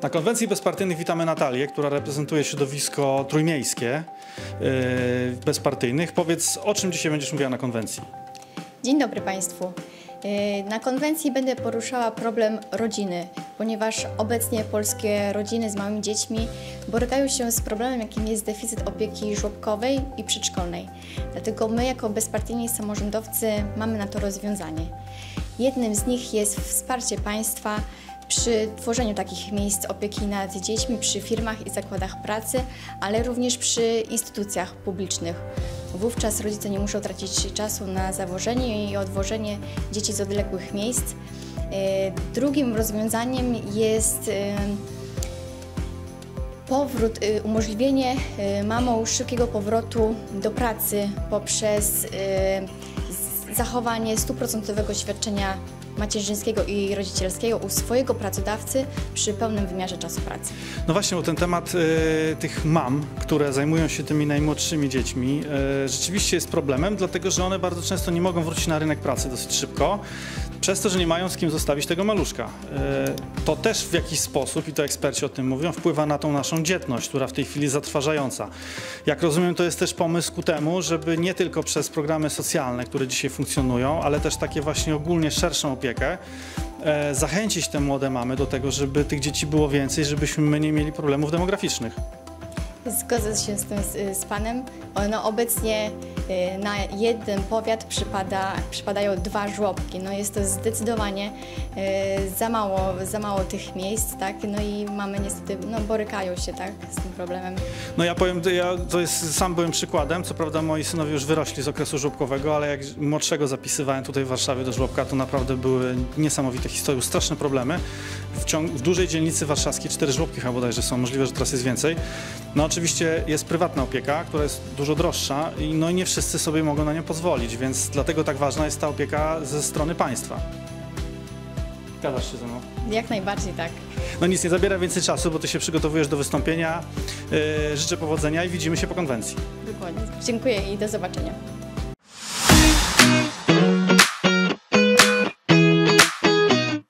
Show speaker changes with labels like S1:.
S1: Na konwencji bezpartyjnych witamy Natalię, która reprezentuje środowisko trójmiejskie bezpartyjnych. Powiedz, o czym dzisiaj będziesz mówiła na konwencji?
S2: Dzień dobry Państwu. Na konwencji będę poruszała problem rodziny, ponieważ obecnie polskie rodziny z małymi dziećmi borykają się z problemem, jakim jest deficyt opieki żłobkowej i przedszkolnej. Dlatego my jako bezpartyjni samorządowcy mamy na to rozwiązanie. Jednym z nich jest wsparcie państwa przy tworzeniu takich miejsc opieki nad dziećmi przy firmach i zakładach pracy, ale również przy instytucjach publicznych. Wówczas rodzice nie muszą tracić czasu na zawożenie i odwożenie dzieci z odległych miejsc. Drugim rozwiązaniem jest umożliwienie mamom szybkiego powrotu do pracy poprzez zachowanie 100% świadczenia macierzyńskiego i rodzicielskiego u swojego pracodawcy przy pełnym wymiarze czasu pracy.
S1: No właśnie, bo ten temat tych mam, które zajmują się tymi najmłodszymi dziećmi, rzeczywiście jest problemem, dlatego że one bardzo często nie mogą wrócić na rynek pracy dosyć szybko, przez to, że nie mają z kim zostawić tego maluszka. To też w jakiś sposób, i to eksperci o tym mówią, wpływa na tą naszą dzietność, która w tej chwili jest zatrważająca. Jak rozumiem, to jest też pomysł ku temu, żeby nie tylko przez programy socjalne, które dzisiaj funkcjonują, ale też takie właśnie ogólnie szerszą opiekę, zachęcić te młode mamy do tego, żeby tych dzieci było więcej, żebyśmy my nie mieli problemów demograficznych.
S2: Zgodzę się z tym z Panem. No, obecnie na jeden powiat przypadają 2 żłobki. No, jest to zdecydowanie za mało tych miejsc, tak? No i mamy niestety, borykają się, tak, z tym problemem.
S1: No ja powiem, sam byłem przykładem, co prawda moi synowie już wyrośli z okresu żłobkowego, ale jak młodszego zapisywałem tutaj w Warszawie do żłobka, to naprawdę były niesamowite historie, straszne problemy. W dużej dzielnicy warszawskiej 4 żłobki chyba bodajże są, możliwe, że teraz jest więcej. No oczywiście jest prywatna opieka, która jest dużo droższa i nie wszyscy sobie mogą na nią pozwolić, więc dlatego tak ważna jest ta opieka ze strony państwa. Zgadzasz się ze mną?
S2: Jak najbardziej tak.
S1: No nic, nie zabiera więcej czasu, bo ty się przygotowujesz do wystąpienia. Życzę powodzenia i widzimy się po konwencji.
S2: Dokładnie. Dziękuję i do zobaczenia.